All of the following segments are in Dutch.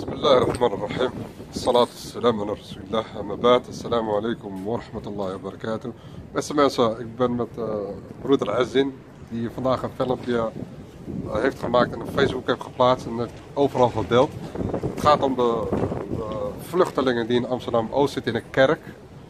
بسم الله الرحمن الرحيم. الصلاة والسلام على Rasulullah. Amma ba'd. Assalamu alaikum wa rahmatullahi wa barakatuh. Beste mensen, ik ben met broeder Azin, die vandaag een filmpje heeft gemaakt en op Facebook heeft geplaatst en heeft overal gedeeld. Het gaat om de vluchtelingen die in Amsterdam-Oost zitten in een kerk.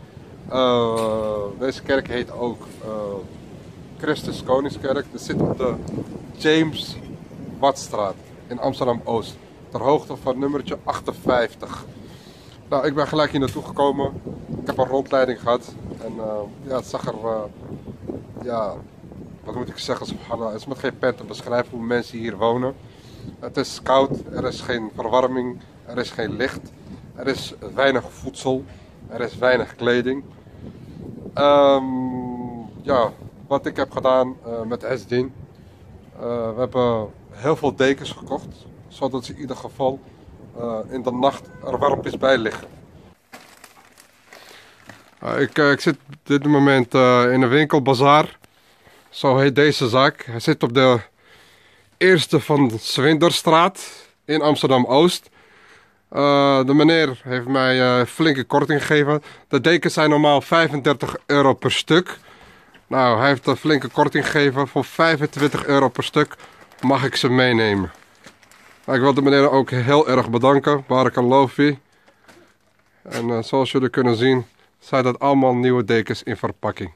Deze kerk heet ook Christus Koningskerk. Het zit op de James Wattstraat in Amsterdam-Oost. Ter hoogte van nummertje 58. Nou, ik ben gelijk hier naartoe gekomen. Ik heb een rondleiding gehad. En ja, het zag er... ja, wat moet ik zeggen? Subhanallah. Het is met geen pen te beschrijven hoe mensen hier wonen. Het is koud. Er is geen verwarming. Er is geen licht. Er is weinig voedsel. Er is weinig kleding. Ja, wat ik heb gedaan met Esdin. We hebben heel veel dekens gekocht. Zodat ze in ieder geval in de nacht er warmpjes bij liggen. Ik zit op dit moment in een winkelbazaar. Zo heet deze zaak. Hij zit op de eerste van Zwinderstraat in Amsterdam-Oost. De meneer heeft mij flinke korting gegeven. De dekens zijn normaal €35 per stuk. Nou, hij heeft een flinke korting gegeven. Voor €25 per stuk mag ik ze meenemen. Ik wil de meneer ook heel erg bedanken. Barakallahu fi. En zoals jullie kunnen zien zijn dat allemaal nieuwe dekens in verpakking.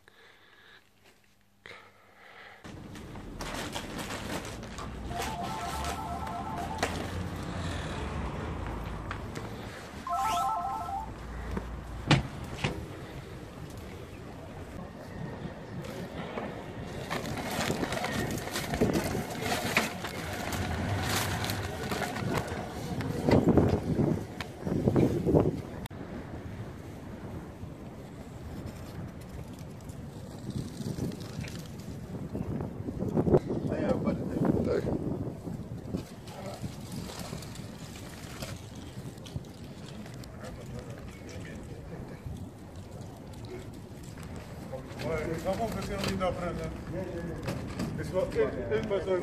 Vamos ver se não dá para pessoal, ele passou.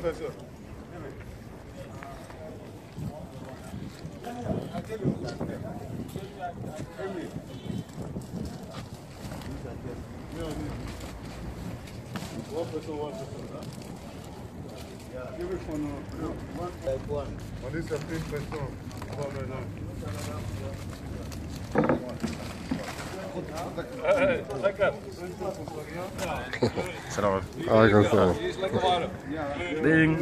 What is the person? Lekker. Salam. Alaikum. Ding.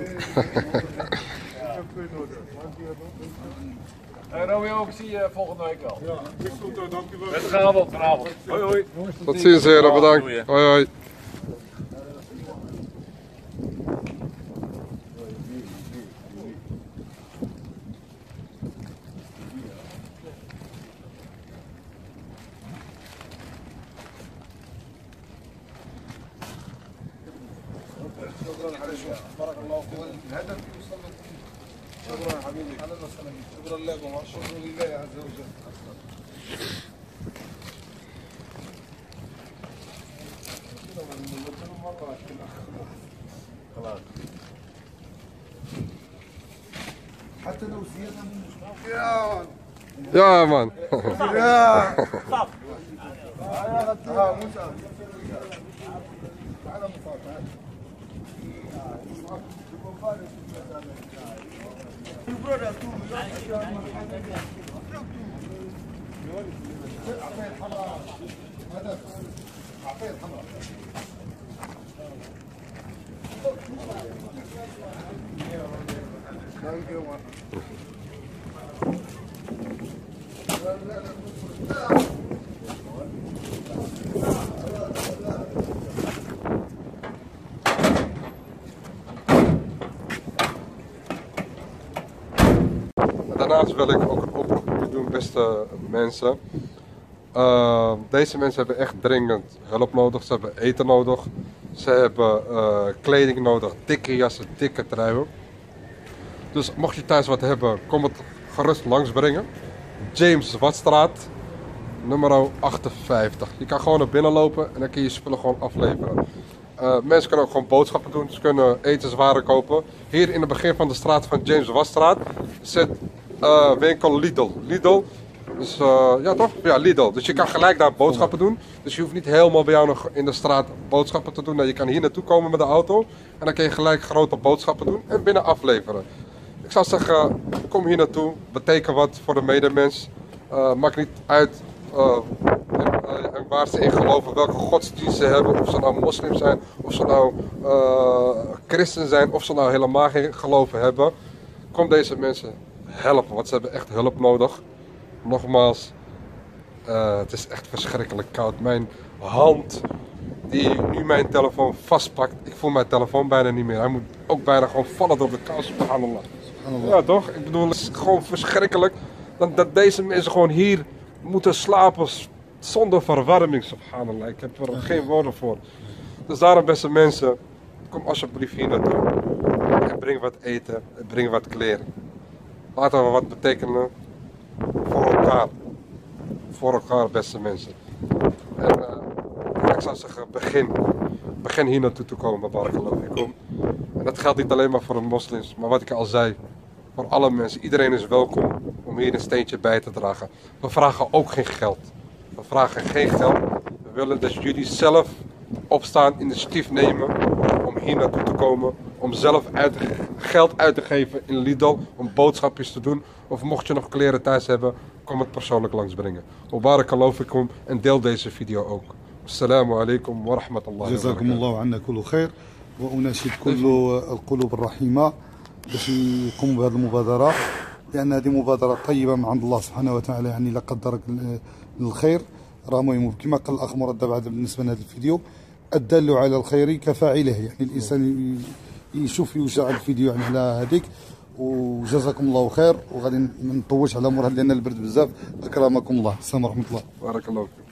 Romeo, ik zie je volgende week al. Ja, is goed, dankjewel. Met vanavond. Hoi hoi. Tot ziens heren, bedankt. Hoi hoi. بارك الله فيكم. الهدف يوصل لكم. شكرا حبيبي. اهلا وسهلا بك. شكرا لكم والشكر لله عز وجل. خلاص. حتى لو زياده من Ja man. يا صف. موسى. تعال مصاب. Daarnaast wil ik ook een oproep doen, beste mensen. Deze mensen hebben echt dringend hulp nodig. Ze hebben eten nodig. Ze hebben kleding nodig. Dikke jassen, dikke truien. Dus mocht je thuis wat hebben, kom het gerust langsbrengen. James Wattstraat, nummer 58. Je kan gewoon naar binnen lopen en dan kun je je spullen gewoon afleveren. Mensen kunnen ook gewoon boodschappen doen. Ze kunnen etenswaren kopen. Hier in het begin van de straat van James Wattstraat zit winkel Lidl. Lidl, dus ja toch? Ja, Lidl. Dus je kan gelijk daar boodschappen doen. Dus je hoeft niet helemaal bij jou nog in de straat boodschappen te doen. Nee, je kan hier naartoe komen met de auto. En dan kun je gelijk grote boodschappen doen en binnen afleveren. Ik zou zeggen, kom hier naartoe. Beteken wat voor de medemens. Maakt niet uit en waar ze in geloven, welke godsdienst ze hebben. Of ze nou moslims zijn, of ze nou christen zijn, of ze nou helemaal geen geloven hebben. Kom deze mensen helpen, want ze hebben echt hulp nodig. Nogmaals, het is echt verschrikkelijk koud. Mijn hand die nu mijn telefoon vastpakt, ik voel mijn telefoon bijna niet meer. Hij moet ook bijna gewoon vallen door de kou. Subhanallah. Ja toch? Ik bedoel, het is gewoon verschrikkelijk dat deze mensen gewoon hier moeten slapen zonder verwarming. Subhanallah, ik heb er geen woorden voor. Dus daarom beste mensen, kom alsjeblieft hier naartoe. En breng wat eten, en breng wat kleren. Laten we wat betekenen voor elkaar. Voor elkaar beste mensen. En ik zou zeggen, begin hier naartoe te komen, barakallahu fikum. En dat geldt niet alleen maar voor de moslims, maar wat ik al zei, voor alle mensen. Iedereen is welkom om hier een steentje bij te dragen. We vragen ook geen geld. We vragen geen geld. We willen dat jullie zelf opstaan, initiatief nemen om hier naartoe te komen. Om zelf geld uit te geven in Lidl, om boodschapjes te doen. Of mocht je nog kleren thuis hebben, kom het persoonlijk langsbrengen. Barakallahu fikum en deel deze video ook. Assalamu alaikum wa rahmatullahi wa جزاكم الله عنا كل خير وأناشد كل القلوب الرحيمة باش يقوموا بهذه المبادرة لأن هذه مبادرة طيبة من عند الله سبحانه وتعالى يعني لا قدرك للخير راه مهم كما قال الأخ مراد بعد بالنسبة لهذا الفيديو الدال على الخير كفاعله يعني الإنسان يشوف يوجع الفيديو يعني على هذيك وجزاكم الله خير وغادي ما نطولش على مراد لأن البرد بزاف أكرمكم الله السلام ورحمة الله Barakallahu fikum.